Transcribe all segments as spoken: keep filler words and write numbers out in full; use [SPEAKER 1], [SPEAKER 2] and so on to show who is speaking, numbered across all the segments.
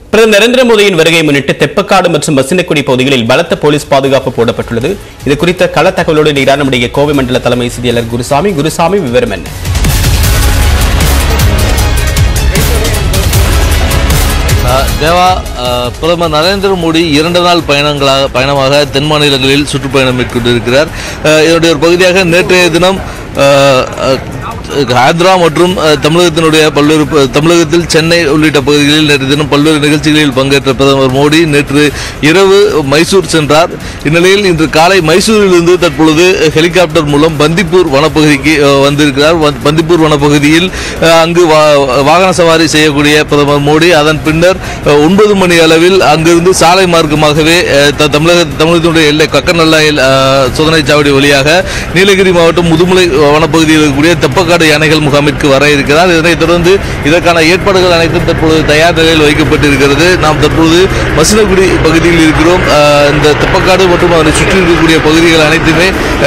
[SPEAKER 1] பிரதமர் நரேந்திர மோடியின் வருகை முன்னிட்டு தெப்பக்காடு மற்றும் மசினக்குடி பகுதிகளில் பலத்த போலீஸ் பாதுகாப்பு போடப்பட்டுள்ளது. இது குறித்த கள தகவலோடு இணைகிறார் நம்முடைய கோவை மண்டல தலைமை செய்தியாளர் குருசாமி. குருசாமி, விவரம் என்ன?
[SPEAKER 2] தேவா, பிரதமர் நரேந்திர மோடி இரண்டு நாள் பயணங்களாக பயணமாக தென் மாநிலங்களில் சுற்றுப்பயணம் மேற்கொண்டிருக்கிறார். இதனுடைய ஒரு பகுதியாக நேற்றைய தினம் ஆந்திரா மற்றும் தமிழகத்தினுடைய பல்வேறு தமிழகத்தில் சென்னை உள்ளிட்ட பகுதிகளில் நேற்று தினம் பல்வேறு நிகழ்ச்சிகளில் பங்கேற்ற பிரதமர் மோடி நேற்று இரவு மைசூர் சென்றார். இந்நிலையில் இன்று காலை மைசூரிலிருந்து தற்பொழுது ஹெலிகாப்டர் மூலம் பந்திப்பூர் வனப்பகுதிக்கு வந்திருக்கிறார். பந்திப்பூர் வனப்பகுதியில் அங்கு வாகன சவாரி செய்யக்கூடிய பிரதமர் மோடி அதன் பின்னர் ஒன்பது மணி அளவில் அங்கிருந்து சாலை மார்க்கமாகவே தமிழக தமிழகத்தினுடைய எல்லை கக்கநல்லா சோதனை சாவடி வழியாக நீலகிரி மாவட்டம் முதுமலை வனப்பகுதியில் இருக்கக்கூடிய தெப்பக்காடு யானைகள் முகாமிற்கு வர இருக்கிறார். இதனைத் தொடர்ந்து இதற்கான ஏற்பாடுகள் அனைத்தும் தற்பொழுது தயார் நிலையில் வைக்கப்பட்டிருக்கிறது. நாம் தற்பொழுது மசினகுடி பகுதியில் இருக்கிறோம். இந்த தெப்பக்காடு மற்றும் அதனை சுற்றி இருக்கக்கூடிய பகுதிகள் அனைத்துமே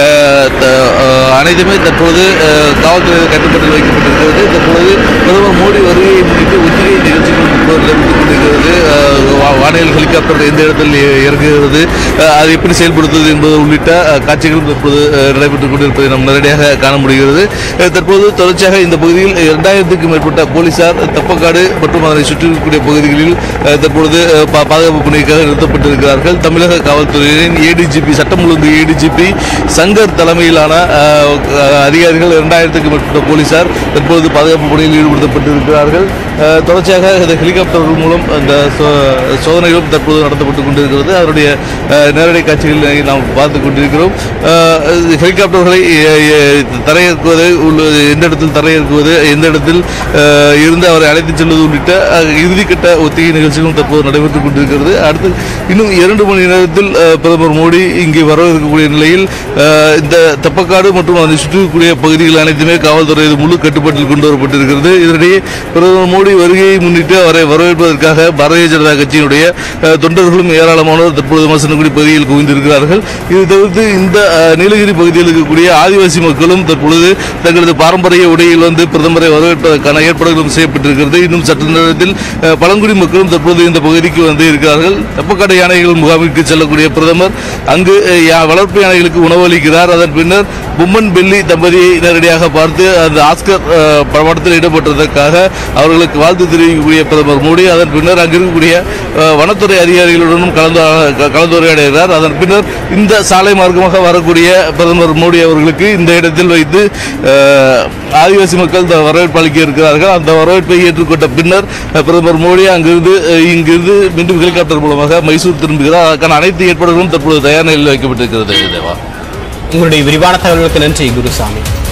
[SPEAKER 2] அனைத்துமே தற்பொழுது காவல்துறையில் கட்டுப்பாட்டில் வைக்கப்பட்டிருக்கிறது. தற்பொழுது பிரதமர் மோடி வருகையை முன்னிட்டு ஒத்திகை நிகழ்ச்சிகள் நடைபெற்றுக் கொண்டிருக்கிறது. வானியல் ஹெலிகாப்டர் எந்த இடத்தில் இறங்குகிறது, அதை எப்படி செயல்படுத்துவது என்பது உள்ளிட்ட காட்சிகள் தற்போது நடைபெற்றுக் கொண்டிருப்பதை நாம் நேரடியாக காண முடிகிறது. தற்போது தொடர்ச்சியாக இந்த பகுதியில் இரண்டாயிரத்துக்கும் மேற்பட்ட போலீசார் தெப்பக்காடு மற்றும் அதனை சுற்றியிருக்கக்கூடிய பகுதிகளில் தற்பொழுது பாதுகாப்பு பணிக்காக நிறுத்தப்பட்டிருக்கிறார்கள். தமிழக காவல்துறையினரின் ஏடிஜிபி சட்டம் ஒழுங்கு ஏடிஜிபி சங்கர் தலைமையிலான அதிகாரிகள் இரண்டாயிரத்துக்கும் மேற்பட்ட போலீசார் தற்பொழுது பாதுகாப்பு பணியில் ஈடுபடுத்தப்பட்டிருக்கிறார்கள். தொடர்ச்சியாக இந்த ஹெலிகாப்டர்கள் மூலம் அந்த சோதனைகளும் தற்போது நடத்தப்பட்டுக் கொண்டிருக்கிறது. அவருடைய நேரடி காட்சிகளை நாம் பார்த்துக் கொண்டிருக்கிறோம். ஹெலிகாப்டர்களை தரையிறக்குவது, எந்த இடத்தில் தரையிறக்குவது, எந்த இடத்தில் இருந்து அவரை அழைத்துச் செல்வது உள்ளிட்ட இறுதிக்கட்ட ஒத்திகை நிகழ்ச்சிகளும் தற்போது நடைபெற்றுக் கொண்டிருக்கிறது. அடுத்து இன்னும் இரண்டு மணி நேரத்தில் பிரதமர் மோடி இங்கே வரவிருக்கக்கூடிய நிலையில் இந்த தெப்பக்காடு மற்றும் அதை சுற்றிக்கூடிய பகுதிகள் அனைத்துமே காவல்துறை முழு கட்டுப்பாட்டில் கொண்டு வரப்பட்டிருக்கிறது. இதனிடையே பிரதமர் மோடி வருகையை முன்னிட்டு அவரை வரவேற்பதற்காக பாரதிய ஜனதா கட்சியினுடைய தொண்டர்களும் ஏராளமானோர் தற்பொழுது மசினகுடி பகுதியில் குவிந்திருக்கிறார்கள். இது தவிர்த்து இந்த நீலகிரி பகுதியில் இருக்கக்கூடிய ஆதிவாசி மக்களும் தற்பொழுது தங்களது பாரம்பரிய உடையில் வந்து பிரதமரை வரவேற்பதற்கான ஏற்பாடுகளும் செய்யப்பட்டிருக்கிறது. இன்னும் சற்று நேரத்தில் பழங்குடி மக்களும் தற்போது இந்த பகுதிக்கு வந்து இருக்கிறார்கள். தெப்பக்காடு யானைகள் முகாமிற்கு செல்லக்கூடிய பிரதமர் அங்கு வளர்ப்பு யானைகளுக்கு உணவு அளிக்கிறார். அதன் பின்னர் பொம்மன் பெல்லி தம்பதியை நேரடியாக பார்த்து அந்த ஆஸ்கர் படத்தில் இடம்பெற்றதற்காக அவர்களுக்கு வாழ்த்து தெரிவிக்கக்கூடிய பிரதமர் மோடி அதன் பின்னர் அங்கிருக்கக்கூடிய வனத்துறை அதிகாரிகளுடனும் கலந்து கலந்துரையாடுகிறார். அதன் பின்னர் இந்த சாலை மார்க்கமாக வரக்கூடிய பிரதமர் மோடி அவர்களுக்கு இந்த இடத்தில் வைத்து ஆதிவாசி மக்கள் வரவேற்பு அளிக்க இருக்கிறார்கள். அந்த வரவேற்பை ஏற்றுக்கொண்ட பின்னர் பிரதமர் மோடி அங்கிருந்து இங்கிருந்து மீண்டும் ஹெலிகாப்டர் மூலமாக மைசூர் திரும்புகிறார். அதற்கான அனைத்து ஏற்பாடுகளும் தற்போது தயார் நிலையில் வைக்கப்பட்டிருக்கிறது. தேவா,
[SPEAKER 1] உங்களுடைய விரிவான தகவல்களுக்கு நன்றி குருசாமி.